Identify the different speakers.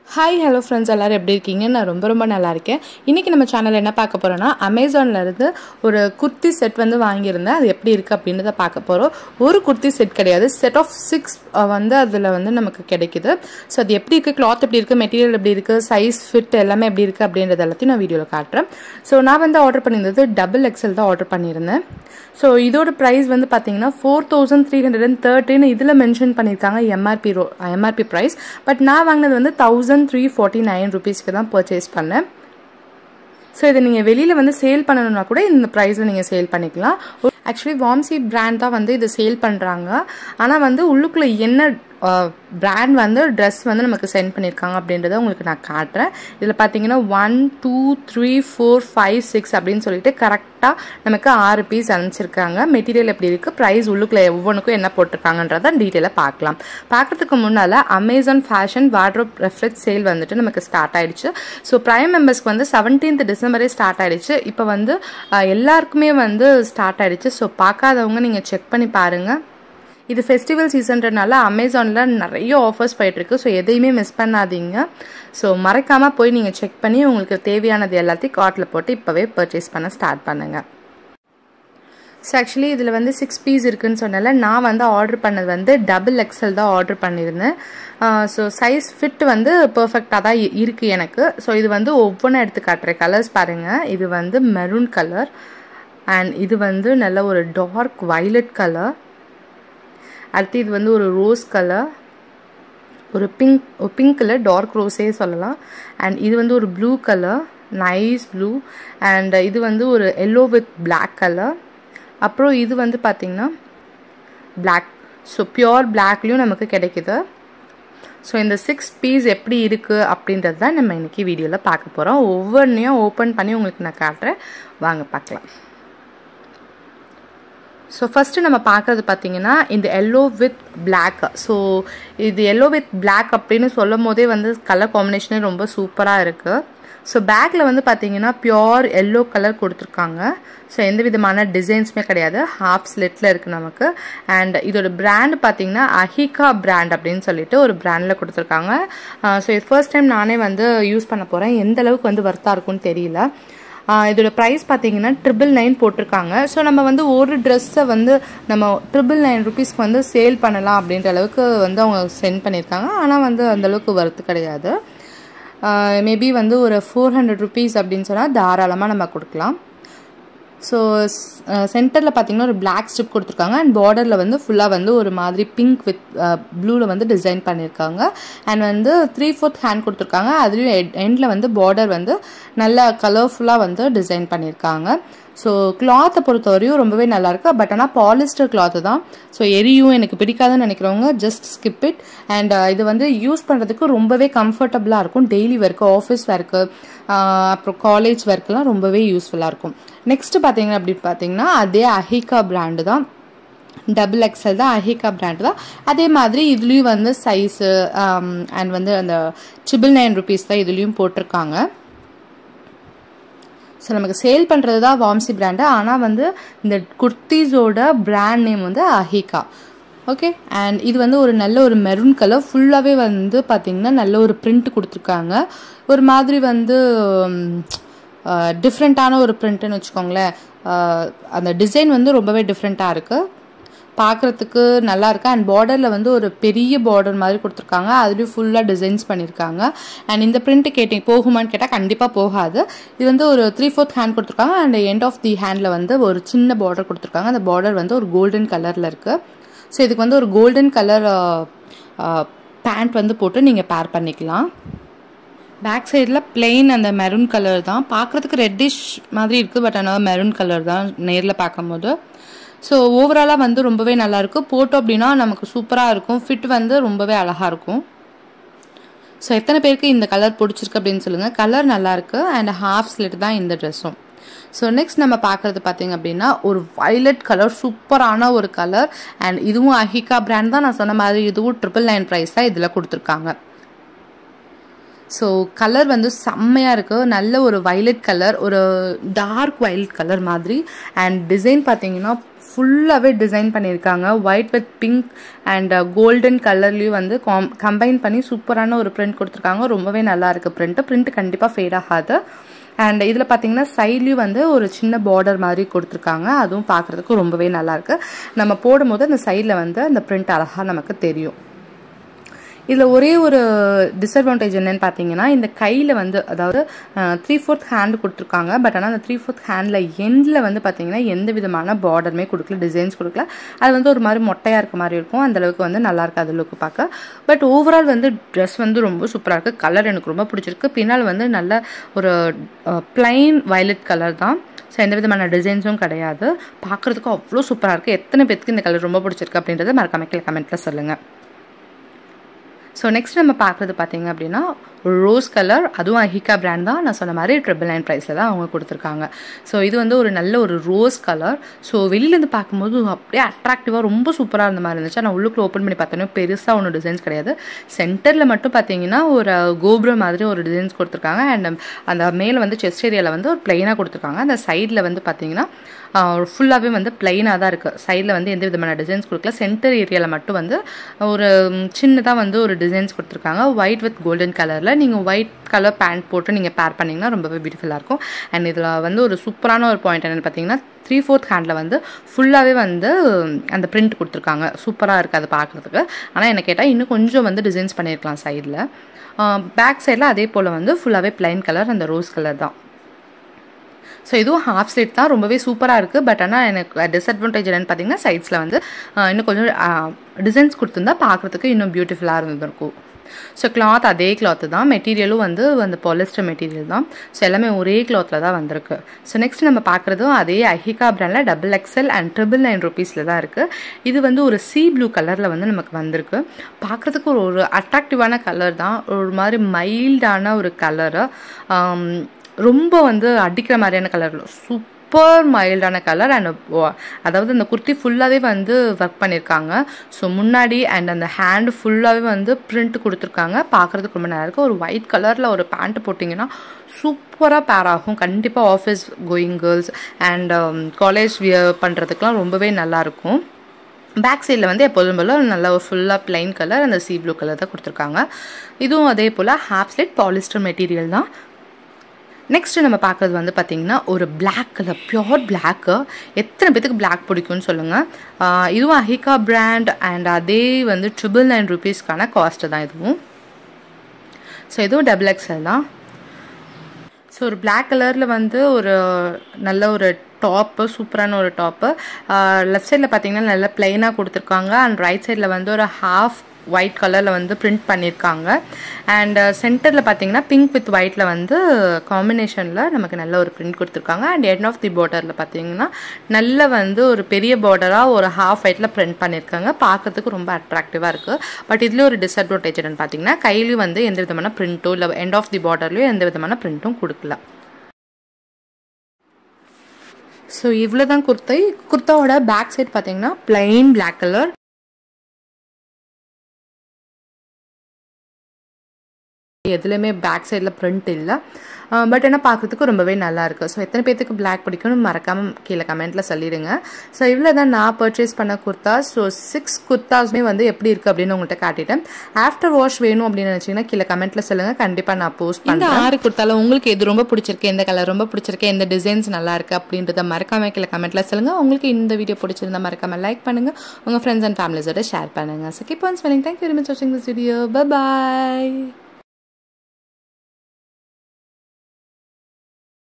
Speaker 1: Hi, hello friends, எல்லாரும் எப்படி இருக்கீங்க? நான் ரொம்ப நல்லா இருக்கேன். இன்னைக்கு நம்ம சேனல்ல என்ன பார்க்க போறோம்னா Amazonல இருந்து ஒரு குர்த்தி செட் வந்து வாங்கியிருந்தேன். அது எப்படி இருக்கு அப்படின்றத பார்க்க போறோம். ஒரு குர்த்தி செட் கிடையாது, செட் ஆஃப் 6 வந்து அதுல வந்து நமக்கு கிடைக்குது. சோ அது எப்படி இருக்கு, cloth எப்படி இருக்கு, மெட்டீரியல் எப்படி இருக்கு, சைஸ் ஃபிட் எல்லாமே எப்படி இருக்கு அப்படிங்கறது எல்லாத்தையும் நான் வீடியோல காட்றேன். சோ நான் வந்து ஆர்டர் பண்ணியிருந்தது XXL தான் ஆர்டர் பண்ணியிருந்தேன். சோ இதோட பிரைஸ் வந்து பாத்தீங்கன்னா 4313 இதுல மென்ஷன் பண்ணிருக்காங்க MRP பிரைஸ். பட் நான் வாங்குனது வந்து 1349 rupeesக்கு தான் பர்ச்சேஸ் பண்ணேன். சோ இத நீங்க வெளியில வந்து சேல் பண்ணனும்னா கூட இந்த பிரைஸ்ல நீங்க சேல் பண்ணிக்கலாம். Actually வாம்சி பிராண்ட் தான் வந்து இது சேல் பண்றாங்க. ஆனா வந்து உள்ளுக்குள்ள என்ன பிராண்ட் வந்து Dress வந்து நமக்கு சென்ட் பண்ணிருக்காங்க அப்படின்றத உங்களுக்கு நான் காட்றேன். இதுல பாத்தீங்கன்னா 1 2 3 4 5 6 அப்படினு சொல்லிட்டு கரெக்ட்டா நமக்கு 6 பீஸ் அனுப்பிச்சிருக்காங்க. மெட்டீரியல் எப்படி இருக்கு, பிரைஸ் உள்ளுக்குள்ள ஒவ்வொண்ணுக்கும் என்ன போட்டுருக்காங்கன்றத டீடைலா பார்க்கலாம். பார்க்கிறதுக்கு முன்னால Amazon Fashion Wardrobe Refresh sale வந்துட்டு நமக்கு ஸ்டார்ட் ஆயிடுச்சு. சோ பிரைம் மெம்பர்ஸ்க்கு வந்து 17th டிசம்பரே ஸ்டார்ட் ஆயிடுச்சு. இப்போ வந்து எல்லாருக்குமே வந்து ஸ்டார்ட் ஆயிடுச்சு. சோ பார்க்காதவங்க நீங்க செக் பண்ணி பாருங்க. இது ஃபெஸ்டிவல் சீசன்றனால Amazonல நிறைய ஆஃபர்ஸ் போயிட்டு இருக்கு. சோ எதையுமே மிஸ் பண்ணாதீங்க. சோ மறக்காம போய் நீங்க செக் பண்ணி உங்களுக்கு தேவையானது எல்லாத்தையும் கார்ட்ல போட்டு இப்பவே பர்ச்சேஸ் பண்ண ஸ்டார்ட் பண்ணுங்க. சோ ஆக்சுவலி இதுல வந்து 6 பீஸ் இருக்குன்னு சொன்னால நான் வந்து ஆர்டர் பண்ணது வந்து XXL தான் ஆர்டர் பண்ணியிருந்தேன். சோ சைஸ் ஃபிட் வந்து பெர்ஃபெக்ட்டா தான் இருக்கு எனக்கு. சோ இது வந்து ஒவ்வொண்ணா எடுத்து காட்றேன். கலர்ஸ் பாருங்க. இது வந்து மெரூன் கலர் அண்ட் இது வந்து நல்ல ஒரு டார்க் வயலட் கலர். அடுத்து இது வந்து ஒரு ரோஸ் கலர், ஒரு பிங்க்ல டார்க் ரோஸே சொல்லலாம். அண்ட் இது வந்து ஒரு blue colour, nice blue. And இது வந்து ஒரு எல்லோ வித் பிளாக் கலர். அப்புறம் இது வந்து பாத்தீங்கன்னா பிளாக். ஸோ பியோர் பிளாக்லயும் நமக்கு கிடைக்குது. ஸோ இந்த 6 பீஸ் எப்படி இருக்கு அப்படின்றது தான் நம்ம இன்னைக்கு வீடியோல பார்க்க போறோம். ஒவ்வொன்றையும் ஓப்பன் பண்ணி உங்களுக்கு நான் காட்டுறேன், வாங்க பார்க்கலாம். ஸோ ஃபர்ஸ்ட் நம்ம பார்க்கறது பார்த்தீங்கன்னா இந்த எல்லோ வித் பிளாக். ஸோ இது எல்லோ வித் பிளாக் அப்படின்னு சொல்லும் போதே வந்து கலர் காம்பினேஷனே ரொம்ப சூப்பராக இருக்கு. ஸோ பேக்கில் வந்து பார்த்தீங்கன்னா பியோர் எல்லோ கலர் கொடுத்துருக்காங்க. ஸோ எந்த விதமான டிசைன்ஸுமே கிடையாது, ஹாஃப் ஸ்லிட்டில் இருக்குது நமக்கு. அண்ட் இதோட பிராண்ட் பார்த்தீங்கன்னா அஹிகா பிராண்ட் அப்படின்னு சொல்லிட்டு ஒரு பிராண்டில் கொடுத்துருக்காங்க. ஸோ இது ஃபர்ஸ்ட் டைம் நானே வந்து யூஸ் பண்ண போகிறேன். எந்த அளவுக்கு வந்து வர்த்தாக இருக்கும்னு தெரியல. இதோட ப்ரைஸ் பார்த்தீங்கன்னா 999 போட்டிருக்காங்க. ஸோ நம்ம வந்து ஒரு ட்ரெஸ்ஸை வந்து நம்ம 999 rupeesக்கு வந்து சேல் பண்ணலாம் அப்படின்ற அளவுக்கு வந்து அவங்க சென்ட் பண்ணியிருக்காங்க. ஆனால் வந்து அந்தளவுக்கு வர்த்து கிடையாது. மேபி வந்து ஒரு 400 rupees அப்படின்னு சொன்னால் தாராளமாக நம்ம கொடுக்கலாம். ஸோ சென்டரில் பார்த்தீங்கன்னா ஒரு பிளாக் ஸ்ட்ரிப் கொடுத்துருக்காங்க. அண்ட் பார்டரில் வந்து ஃபுல்லாக வந்து ஒரு மாதிரி பிங்க் வித் ப்ளூவில் வந்து டிசைன் பண்ணியிருக்காங்க. அண்ட் வந்து 3/4 ஹேண்ட் கொடுத்துருக்காங்க. அதுலேயும் எண்டில் வந்து பார்டர் வந்து நல்லா கலர்ஃபுல்லாக வந்து டிசைன் பண்ணியிருக்காங்க. ஸோ கிளாத்தை பொறுத்தவரையும் ரொம்பவே நல்லாயிருக்கு. பட் ஆனால் பாலிஸ்டர் கிளாத்து தான். ஸோ எரியும் எனக்கு பிடிக்காதுன்னு நினைக்கிறவங்க ஜஸ்ட் ஸ்கிப் இட். அண்ட் இது வந்து யூஸ் பண்ணுறதுக்கு ரொம்பவே கம்ஃபர்டபுளாக இருக்கும். டெய்லி ஒர்க்கு, ஆஃபீஸ் ஒர்க்கு, அப்புறம் காலேஜ் ஒர்க்கெலாம் ரொம்பவே யூஸ்ஃபுல்லாக இருக்கும். நெக்ஸ்ட் பார்த்தீங்கன்னா அப்படின்னு பார்த்தீங்கன்னா அதே அஹிகா பிராண்டு தான், XXL தான், அஹிகா பிராண்ட் தான். அதே மாதிரி இதுலேயும் வந்து சைஸு அண்ட் வந்து அந்த 999 rupees தான் இதுலேயும் போட்டிருக்காங்க. ஸோ நமக்கு சேல் பண்ணுறது தான் வாம்சி பிராண்டு. ஆனால் வந்து இந்த குர்த்திஸோட பிராண்ட் நேம் வந்து அஹிகா. ஓகே. அண்ட் இது வந்து ஒரு நல்ல ஒரு மெரூன் கலர். ஃபுல்லாகவே வந்து பார்த்தீங்கன்னா நல்ல ஒரு பிரிண்ட் கொடுத்துருக்காங்க. ஒரு மாதிரி வந்து டிஃப்ரெண்ட்டான ஒரு பிரிண்ட்டுன்னு வச்சுக்கோங்களேன். அந்த டிசைன் வந்து ரொம்பவே டிஃப்ரெண்ட்டாக இருக்குது, பார்க்குறதுக்கு நல்லா இருக்கு. அண்ட் பார்டரில் வந்து ஒரு பெரிய பார்டர் மாதிரி கொடுத்துருக்காங்க. அதுலேயும் ஃபுல்லாக டிசைன்ஸ் பண்ணியிருக்காங்க. அண்ட் இந்த பிரிண்ட் போகுமான்னு கேட்டால் கண்டிப்பாக போகாது. இது வந்து ஒரு 3/4 ஹேண்ட் கொடுத்துருக்காங்க. அண்ட் எண்ட் ஆஃப் தி ஹேண்டில் வந்து ஒரு சின்ன பார்டர் கொடுத்துருக்காங்க. அந்த பார்டர் வந்து ஒரு கோல்டன் கலரில் இருக்குது. ஸோ இதுக்கு வந்து ஒரு கோல்டன் கலர் பேண்ட் வந்து போட்டு நீங்கள் பேர் பண்ணிக்கலாம். பேக் சைடில் பிளெயின் அந்த மெரூன் கலர் தான், பார்க்குறதுக்கு ரெட்டிஷ் மாதிரி இருக்குது. பட் ஆனால் மெரூன் கலர் தான் நேரில் பார்க்கும்போது. ஸோ ஓவராலாக வந்து ரொம்பவே நல்லாயிருக்கு. போட்டோம் அப்படின்னா நமக்கு சூப்பராக இருக்கும். ஃபிட் வந்து ரொம்பவே அழகாக இருக்கும். ஸோ எத்தனை பேருக்கு இந்த கலர் பிடிச்சிருக்கு அப்படின்னு சொல்லுங்கள். கலர் நல்லாயிருக்கு. அண்ட் ஹாஃப் ஸ்லிட் தான் இந்த ட்ரெஸ்ஸும். ஸோ நெக்ஸ்ட் நம்ம பார்க்குறது பார்த்தீங்க அப்படின்னா ஒரு வயலட் கலர், சூப்பரான ஒரு கலர். அண்ட் இதுவும் அஹிகா பிராண்ட் தான். நான் சொன்ன மாதிரி இதுவும் 999 ப்ரைஸ் தான் இதில் கொடுத்துருக்காங்க. ஸோ கலர் வந்து செம்மையாக இருக்குது. நல்ல ஒரு வைலட் கலர், ஒரு டார்க் வைலட் கலர் மாதிரி. அண்ட் டிசைன் பார்த்தீங்கன்னா ஃபுல்லாகவே டிசைன் பண்ணியிருக்காங்க. White with pink and golden கலர்லேயும் வந்து கம்பைன் பண்ணி சூப்பரான ஒரு பிரிண்ட் கொடுத்துருக்காங்க. ரொம்பவே நல்லா இருக்குது பிரிண்ட் கண்டிப்பாக ஃபேட் ஆகாது. அண்ட் இதில் பார்த்தீங்கன்னா சைட்லேயும் வந்து ஒரு சின்ன பார்டர் மாதிரி கொடுத்துருக்காங்க. அதுவும் பார்க்குறதுக்கு ரொம்பவே நல்லாயிருக்கு. நம்ம போடும்போது அந்த சைடில் வந்து அந்த பிரிண்ட் அழகாக நமக்கு தெரியும். இதில் ஒரே ஒரு டிஸ்அட்வான்டேஜ் என்னன்னு பார்த்தீங்கன்னா, இந்த கையில் வந்து அதாவது 3/4 ஹேண்ட் கொடுத்துருக்காங்க. பட் ஆனால் அந்த 3/4 ஹேண்டில் எண்டில் வந்து பார்த்தீங்கன்னா எந்த விதமான பார்டருமே கொடுக்கல, டிசைன்ஸ் கொடுக்கல. அது வந்து ஒரு மாதிரி மொட்டையாக இருக்க மாதிரி இருக்கும். அந்தளவுக்கு வந்து நல்லா இருக்காது லுக்கு பார்க்க. பட் ஓவரால் வந்து ட்ரெஸ் வந்து ரொம்ப சூப்பராக இருக்குது. கலர் எனக்கு ரொம்ப பிடிச்சிருக்கு. பின்னால் வந்து நல்ல ஒரு பிளைன் வயலட் கலர் தான். ஸோ எந்த விதமான டிசைன்ஸும் கிடையாது. பார்க்குறதுக்கு அவ்வளோ சூப்பராக இருக்குது. எத்தனை பேருக்கு இந்த கலர் ரொம்ப பிடிச்சிருக்கு அப்படின்றத மறக்காம கமெண்ட்டில் சொல்லுங்கள். ஸோ நெக்ஸ்ட் நம்ம பார்க்குறது பார்த்தீங்க அப்படின்னா ரோஸ் கலர். அதுவும் அஹிகா பிராண்ட் தான். நான் சொன்ன மாதிரி 999 ப்ரைஸில் தான் அவங்க கொடுத்துருக்காங்க. ஸோ இது வந்து ஒரு நல்ல ஒரு ரோஸ் கலர். ஸோ வெளியிலேருந்து பார்க்கும்போது அப்படியே அட்ராக்டிவாக ரொம்ப சூப்பராக இருந்த மாதிரி இருந்துச்சு. ஆனால் உள்ளுக்குள்ள ஓப்பன் பண்ணி பார்த்தோன்னா பெருசாக ஒன்றும் டிசைன்ஸ் கிடையாது. சென்டரில் மட்டும் பார்த்தீங்கன்னா ஒரு கோபுரம் மாதிரி ஒரு டிசைன்ஸ் கொடுத்துருக்காங்க. அண்ட் அந்த மேலே வந்து செஸ்ட் ஏரியாவில் வந்து ஒரு பிளைனாக கொடுத்துருக்காங்க. அந்த சைடில் வந்து பார்த்தீங்கன்னா ஃபுல்லாகவே வந்து பிளைனாக தான் இருக்குது. சைடில் வந்து எந்த விதமான டிசைன்ஸ் கொடுக்கல. சென்டர் ஏரியாவில் மட்டும் வந்து ஒரு சின்னதாக வந்து ஒரு டிசைன்ஸ் கொடுத்துருக்காங்க. ஒயிட் வித் கோல்டன் கலரில். நீங்கள் ஒயிட் கலர் பேண்ட் போட்டு நீங்கள் பேர் பண்ணிங்கன்னா ரொம்பவே பியூட்டிஃபுல்லாக இருக்கும். அண்ட் இதில் வந்து ஒரு சூப்பரான ஒரு பாயிண்ட் என்னென்னு பார்த்தீங்கன்னா 3/4 ஹேண்டில் வந்து ஃபுல்லாகவே வந்து அந்த பிரிண்ட் கொடுத்துருக்காங்க. சூப்பராக இருக்குது அது பார்க்குறதுக்கு. ஆனால் என்ன கேட்டால் இன்னும் கொஞ்சம் வந்து டிசைன்ஸ் பண்ணியிருக்கலாம் சைடில். பேக் சைடில் அதே போல் வந்து ஃபுல்லாகவே பிளைன் கலர், அந்த ரோஸ் கலர் தான். ஸோ இதுவும் ஹாஃப் ஸ்லீட் தான். ரொம்பவே சூப்பராக இருக்குது. பட் ஆனால் எனக்கு டிஸ்அட்வான்டேஜ் என்னென்னு பார்த்தீங்கன்னா சைட்ஸில் வந்து இன்னும் கொஞ்சம் டிசைன்ஸ் கொடுத்துருந்தா பார்க்குறதுக்கு இன்னும் பியூட்டிஃபுல்லாக இருந்திருக்கும். ஸோ கிளாத் அதே கிளாத்து தான். மெட்டீரியலும் வந்து அந்த பாலிஸ்டர் மெட்டீரியல் தான். ஸோ எல்லாமே ஒரே கிளாத்தில் தான் வந்திருக்கு. ஸோ நெக்ஸ்ட் நம்ம பார்க்குறதும் அதே அஹிகா பிராண்டில் XXL அண்ட் 999 ருபீஸில் தான் இருக்குது. இது வந்து ஒரு சீ ப்ளூ கலரில் வந்து நமக்கு வந்திருக்கு. பார்க்குறதுக்கு ஒரு அட்ராக்டிவான கலர் தான். ஒரு மாதிரி மைல்டான ஒரு கலரு. ரொம்ப வந்து அடிக்கிற மாதிரியான கலர் சூப்பர் மைல்டான கலர். அண்ட் அதாவது அந்த குர்த்தி ஃபுல்லாகவே வந்து ஒர்க் பண்ணியிருக்காங்க. ஸோ முன்னாடி அண்ட் அந்த ஹேண்டு ஃபுல்லாகவே வந்து பிரிண்ட் கொடுத்துருக்காங்க. பார்க்குறதுக்கு ரொம்ப நல்லா இருக்குது. ஒரு ஒயிட் கலரில் ஒரு பேண்ட் போட்டிங்கன்னா சூப்பராக பேர் ஆகும். கண்டிப்பாக office going girls and college wear பண்ணுறதுக்கெலாம் ரொம்பவே நல்லாயிருக்கும். பேக் சைடில் வந்து எப்போதும் போல் நல்லா ஒரு ஃபுல்லாக பிளைன் கலர், அந்த சீ ப்ளூ கலர் தான் கொடுத்துருக்காங்க. இதுவும் அதே போல் ஹாஃப் ஸ்லிட் பாலிஸ்டர் மெட்டீரியல் தான். நெக்ஸ்ட் நம்ம பார்க்குறது வந்து பார்த்திங்கன்னா ஒரு பிளாக் கலர், பியோர் பிளாக்கு. எத்தனை பேத்துக்கு பிளாக் பிடிக்கும்னு சொல்லுங்கள். இதுவும் அஹிகா பிராண்ட் அண்ட் அதே வந்து 999 ருபீஸ்க்கான காஸ்ட்டு தான் இதுவும். ஸோ இதுவும் XXL தான். ஸோ ஒரு பிளாக் கலரில் வந்து ஒரு நல்ல ஒரு டாப்பு, சூப்பரான ஒரு டாப்பு. லெஃப்ட் சைடில் பார்த்தீங்கன்னா நல்லா பிளைனாக கொடுத்துருக்காங்க. அண்ட் ரைட் சைடில் வந்து ஒரு ஹாஃப் ஒயிட் கலரில் வந்து பிரிண்ட் பண்ணியிருக்காங்க. அண்ட் சென்டரில் பார்த்தீங்கன்னா பிங்க் வித் ஒயிட்டில் வந்து காம்பினேஷனில் நமக்கு நல்ல ஒரு பிரிண்ட் கொடுத்துருக்காங்க. அண்ட் எண்ட் ஆஃப் தி பார்டரில் பார்த்தீங்கன்னா நல்ல வந்து ஒரு பெரிய பார்டராக ஒரு ஹாஃப் ஒயிட்டில் பிரிண்ட் பண்ணியிருக்காங்க. பார்க்கறதுக்கு ரொம்ப அட்ராக்டிவாக இருக்குது. பட் இதில் ஒரு டிஸ்அட்வான்டேஜ் என்னன்னு பார்த்தீங்கன்னா கையிலையும் வந்து எந்த விதமான பிரிண்ட்டும் இல்லை, எண்ட் ஆஃப் தி பார்டர்லையும் எந்த விதமான பிரிண்ட்டும் கொடுக்கல. ஸோ இவ்வளோ தான் குர்த்தாவோட பேக் சைட் பார்த்தீங்கன்னா பிளைன் பிளாக் கலர். எதுலையுமே பேக் சைடில் பிரிண்ட் இல்லை. பட் என்ன பார்க்குறதுக்கு ரொம்பவே நல்லா இருக்குது. ஸோ எத்தனை பேருக்கு பிளாக் பிடிக்கும்னு மறக்காமல் கீழே கமெண்ட்டில் சொல்லிடுங்க. ஸோ இவ்வளோ தான் நான் பர்ச்சேஸ் பண்ண குர்தாஸ். ஸோ 6 குர்தாஸுமே வந்து எப்படி இருக்குது அப்படின்னு உங்கள்கிட்ட காட்டிட்டேன். ஆஃப்டர் வாஷ் வேணும் அப்படின்னு நினச்சிங்கன்னா கீழே கமெண்ட்டில் சொல்லுங்கள். கண்டிப்பாக நான் போஸ்ட் பண்ணுறேன். இந்த 6 குர்த்தால உங்களுக்கு எது ரொம்ப பிடிச்சிருக்கு, எந்த கலர் ரொம்ப பிடிச்சிருக்கு, எந்த டிசைன்ஸ் நல்லா இருக்குது அப்படின்றத மறக்காமல் கீழே கமெண்ட்டில் சொல்லுங்கள். உங்களுக்கு இந்த வீடியோ பிடிச்சிருந்தா மறக்காமல் லைக் பண்ணுங்கள். உங்கள் ஃப்ரெண்ட்ஸ் அண்ட் ஃபேமிலிஸோட ஷேர் பண்ணுங்கள். So keep on spending. Thank you very much வாட்சிங் திஸ் வீடியோ. Bye bye.